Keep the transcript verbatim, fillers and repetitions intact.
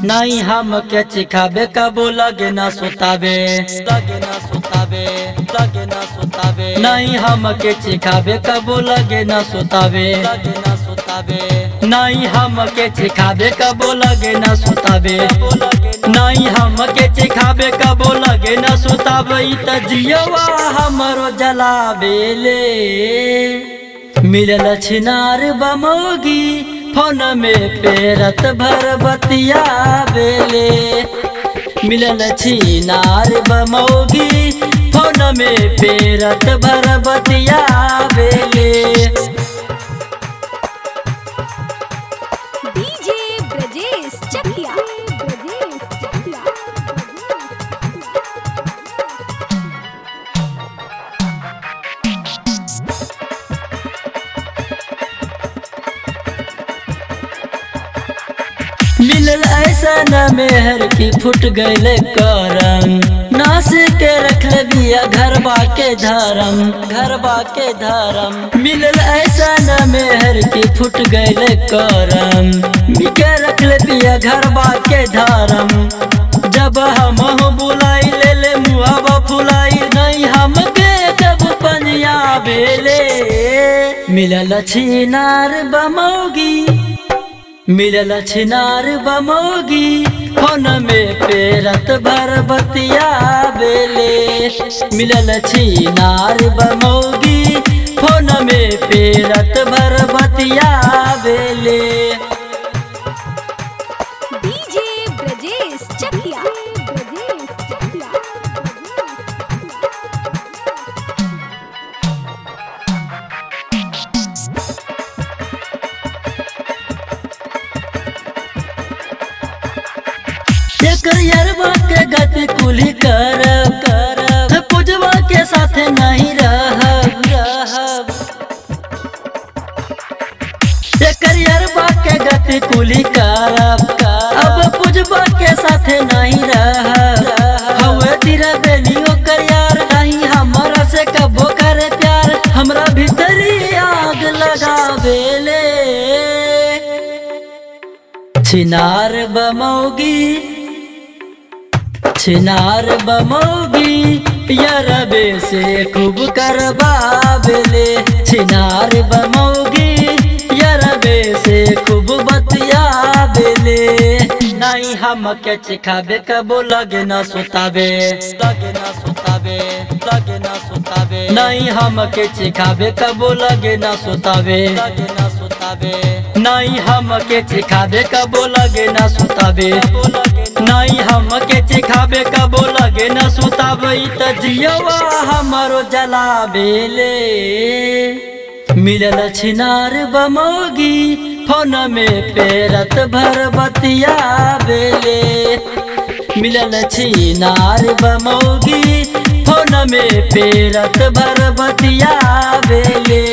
नहीं हम के चिखाबे कबो लगे ना सुताबे लगे ना सुताबे लगे ना सुताबे नहीं हम के चिखाबे कबो लगे ना सुताबे लगे ना सुताबे नहीं हम के चिखाबे कबो लगे ना सुताबे नहीं हम के चिखाबे कबो लगे ना सुताबे त जियवा हमरो जलाबेले मिलल छिनार बमोगी फोन में पेरत भर बतिया बेले मिलल छिनार बमोगी फोन में पेरत भर बतिया बेले। डीजे ब्रजेश चकिया मिलल ऐसा न मेहर की फुट गईले करम नास के रख बिया घरबा के धर्म घरबा के धर्म मिलल ऐसा न मेहर की फुट गईले करम मिके रख बिया घरबा के धर्म जब हम बुलाई ले ले मुआबा फुलाई नहीं हम के जब पनिया बेले मिलल छिनार बमोगी मिलल छिनार बमोगी फोन में पेरत भर बतिया बेले मिलल छिनार बमोगी फोन में पेरत भर बतिया बेले। डीजे ब्रजेश चकिया यरबा के गति कुली कर कर पुजवा के साथ नहीं रहब रहब यरबा के गति कुली करब अब पुजवा के साथ नहीं रहब हवे तेरा बेलियो कर यार नहीं हमारा से कबो करे प्यार हमरा भीतरी आग लगा बेले छिनार बमोगी छिनार बमोगी यरबे से खूब करबा बेले छिनार बमोगी यरबे से खूब बतिया बेले नहीं हम के चिखाबे कबो लगे ना सुताबे लगे ना सुताबे लगे ना सुताबे नहीं हम के चिखाबे कबो लगे ना सुताबे लगे ना सुताबे नहीं हम के चिखाबे कबो लगे ना सुताबे नहीं हम के चिखाबे कबो लगे न सुताबे त जियवा हमरो जलाबेले मिलल छिनार बमोगी फोन में पेरत भर बतिया बेले मिलल छिनार बमोगी फोन में पेरत भर बतिया बेले।